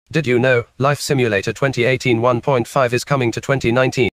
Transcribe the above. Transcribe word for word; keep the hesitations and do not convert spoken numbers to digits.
Did you know, Life Simulator twenty eighteen one point five is coming to twenty nineteen?